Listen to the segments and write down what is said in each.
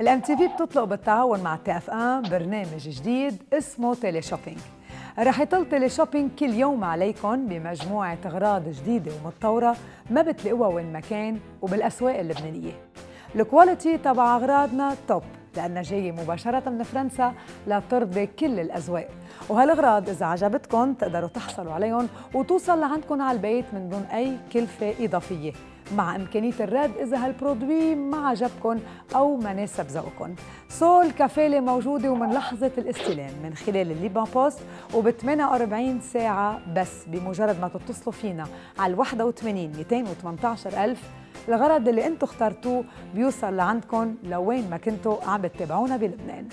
الام تي في بتطلق بالتعاون مع تي اف ان برنامج جديد اسمه تيلي شوبينج. رح يطل تيلي شوبينج كل يوم عليكم بمجموعة أغراض جديدة ومتطورة ما بتلاقوها وين ما كان وبالأسواق اللبنانية. الكواليتي تبع أغراضنا توب لأنها جاية مباشرة من فرنسا لترضي كل الأذواق، وهالأغراض إذا عجبتكم تقدروا تحصلوا عليهم وتوصل لعندكم على البيت من دون أي كلفة إضافية، مع إمكانية الرد إذا هالبرودوي ما عجبكم أو ما ناسب ذوقكم. الكفالة موجودة ومن لحظة الاستلام من خلال الليبان بوست وب 48 ساعة بس بمجرد ما تتصلوا فينا على 81 218 ألف. الغرض اللي انتم اخترتوه بيوصل لعندكم لوين ما كنتوا عم بتتابعونا بلبنان.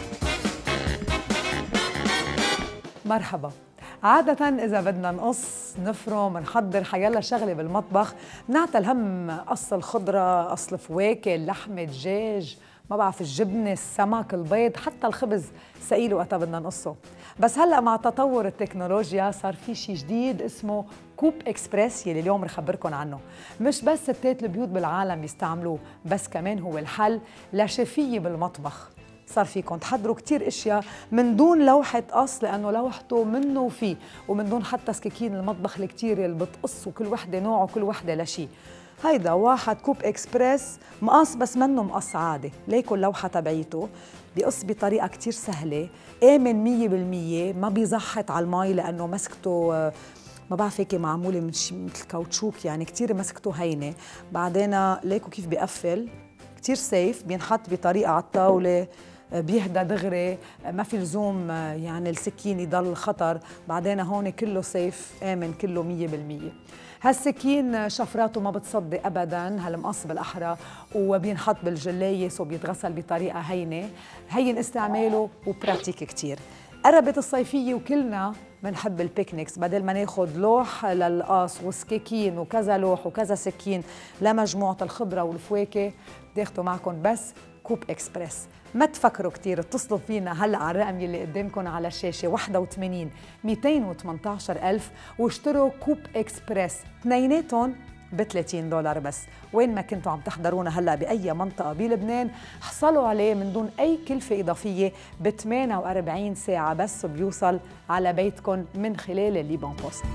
مرحبا. عادة إذا بدنا نقص نفرم نحضر حيلا شغلة بالمطبخ نعتل هم قص الخضرة، قص الفواكه، اللحمة، دجاج، ما بعرف الجبنة، السمك، البيض، حتى الخبز ثقيل وقتها بدنا نقصه. بس هلأ مع تطور التكنولوجيا صار في شيء جديد اسمه كوب اكسبريس يلي اليوم رح خبركن عنه. مش بس ستات البيوت بالعالم بيستعملوه، بس كمان هو الحل لشفية بالمطبخ. صار فيكم تحضروا كتير اشياء من دون لوحة قص لأنه لوحته منه وفيه، ومن دون حتى سكاكين المطبخ الكتير اللي بتقص وكل وحدة نوع وكل وحدة لشي. هيدا واحد كوب اكسبريس مقص بس منه مقص عادي، ليكن اللوحة تبعيته بيقص بطريقة كتير سهلة، آمن 100%، ما بيزحط على المي لأنه مسكته ما بعرف هيك معمولة من مثل كاوتشوك، يعني كتير مسكته هينة. بعدين ليكو كيف بيقفل، كتير سيف، بينحط بطريقة على الطاولة، بيهدى دغري، ما في لزوم يعني السكين يضل خطر. بعدين هون كله سيف آمن كله 100%. هالسكين شفراته ما بتصدي ابدا، هالمقص بالاحرى، وبينحط بالجلايس وبيتغسل بطريقه هينه، هين استعماله وبراتيك كتير. قربت الصيفيه وكلنا بنحب البيكنيكس، بدل ما ناخذ لوح للقاص وسكاكين وكذا لوح وكذا سكين لمجموعه الخضره والفواكه، بتاخذوا معكم بس كوب اكسبريس. ما تفكروا كتير، اتصلوا فينا هلا على الرقم اللي قدامكم على الشاشه 81 218 ألف واشتروا كوب اكسبريس، اثنيناتهم ب $30 بس. وين ما كنتوا عم تحضرونا هلا باي منطقه بلبنان حصلوا عليه من دون اي كلفه اضافيه ب 48 ساعه بس، وبيوصل على بيتكم من خلال الليبان بوست.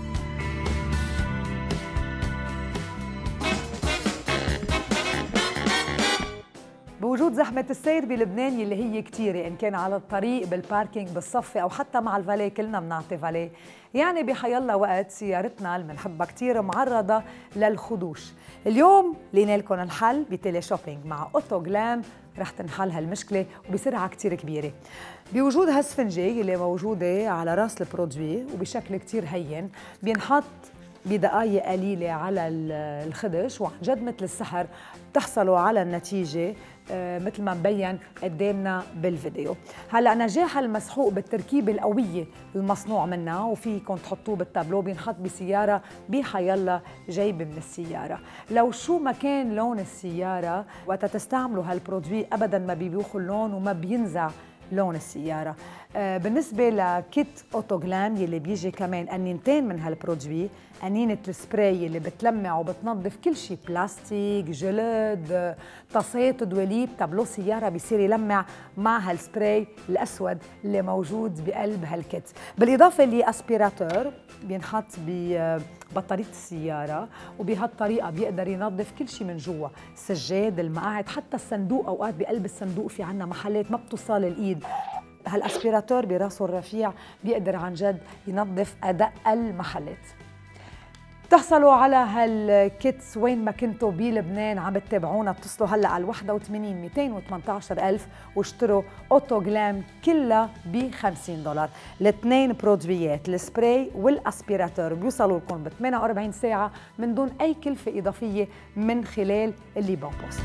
بوجود زحمة السير بلبنان يلي هي كتيرة، إن كان على الطريق، بالباركينج، بالصفة، أو حتى مع الفالي، كلنا بنعطي فالي، يعني بحيالله وقت سيارتنا اللي بنحبها كتير معرضة للخدوش. اليوم لقينا لكم الحل بتيلي شوبينج مع أوتو جلام، رح تنحل هالمشكلة وبسرعة كتير كبيرة. بوجود هالسفنجة اللي موجودة على راس البرودوي وبشكل كتير هين، بينحط بدقايق قليلة على الخدش، وعن جد مثل السحر بتحصلوا على النتيجة مثل ما مبين قدامنا بالفيديو. هلا نجاح المسحوق بالتركيبة القوية المصنوع منها، وفيكم تحطوه بالتابلو، بينحط بسيارة بحيالله جايبة من السيارة. لو شو ما كان لون السيارة وقت تستعملوا هالبرودوي أبدا ما بيبوخ اللون وما بينزع لون السيارة. بالنسبة لكيت أوتوغلام يلي بيجي كمان أنينتين من هالبرودوي، أنينة السبراي اللي بتلمع وبتنظف كل شيء، بلاستيك، جلد، طاسات، دواليب، تابلو سيارة بيصير يلمع مع هالسبراي الأسود اللي موجود بقلب هالكيت. بالإضافة لأسبيراتور بينحط ببطارية السيارة، وبهالطريقة بيقدر ينظف كل شيء من جوا، السجاد، المقاعد، حتى الصندوق. أوقات بقلب الصندوق في عنا محلات ما بتوصل الإيد، هالاسبيراتور براسه الرفيع بيقدر عن جد ينظف أدق المحلات. تحصلوا على هالكيتس وين ما كنتوا بلبنان عم تتابعونا، اتصلوا هلا على 81 218 ألف واشتروا أوتو جلام كلها ب $50. الاثنين برودويات السبراي والاسبيراتور بيوصلوا لكم ب 48 ساعة من دون أي كلفة إضافية من خلال الليبان بوست.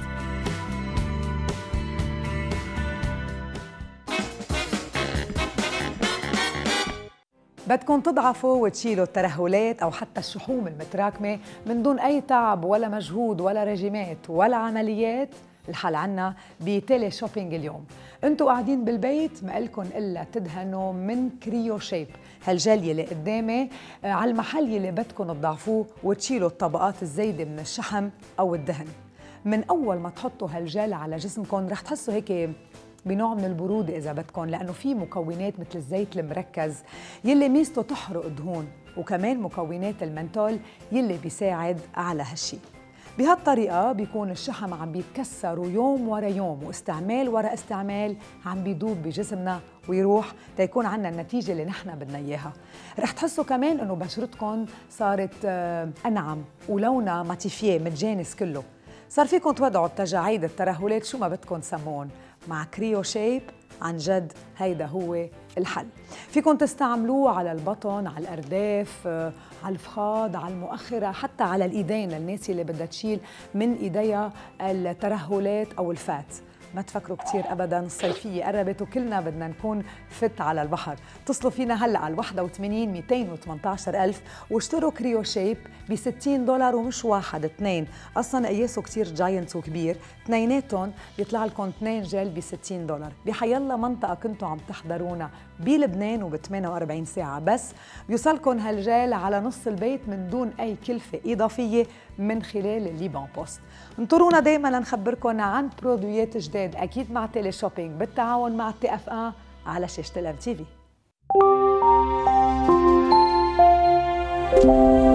بدكم تضعفوا وتشيلوا الترهلات أو حتى الشحوم المتراكمة من دون أي تعب ولا مجهود ولا رجيمات ولا عمليات؟ الحل عنا بتيلي شوبينج اليوم. انتوا قاعدين بالبيت ما إلكن إلا تدهنوا من كريو شيب، هالجل يلي قدامي على المحل يلي بدكم تضعفوه وتشيلوا الطبقات الزايدة من الشحم أو الدهن. من اول ما تحطوا هالجل على جسمكم رح تحسوا هيك بنوع من البرودة إذا بدكم، لأنه في مكونات مثل الزيت المركز يلي ميزته تحرق دهون، وكمان مكونات المنتول يلي بيساعد على هالشي. بهالطريقة بيكون الشحم عم بيتكسر يوم ورا يوم، واستعمال ورا استعمال عم بيدوب بجسمنا ويروح تيكون عنا النتيجة اللي نحن بدنا إياها. رح تحسوا كمان إنه بشرتكم صارت أنعم ولونها ماتيفيه متجانس كله. صار فيكم توضعوا التجاعيد، الترهلات، شو ما بدكم سمون مع كريو شيب. عن جد هيدا هو الحل. فيكم تستعملوه على البطن، على الأرداف، على الفخاذ، على المؤخرة، حتى على الإيدين للناس اللي بدها تشيل من إيديها الترهلات أو الفات. ما تفكروا كتير أبداً، الصيفية قربت وكلنا بدنا نكون فت على البحر. اتصلوا فينا هلأ على 81 218 ألف واشتروا كريو شيب ب $60، ومش واحد، اثنين، أصلاً قياسه كتير جاينت وكبير، اثنيناتهم بيطلع لكم 2 جل ب $60 بحيالله منطقة كنتوا عم تحضرونا بلبنان وب 48 ساعة بس. بيوصلكم هالجل على نص البيت من دون أي كلفة إضافية من خلال الليبان بوست. انطرونا دايما لنخبركم عن برودويات جداد، أكيد مع تيلي شوبينج بالتعاون مع TF1 على شاشة الMTV.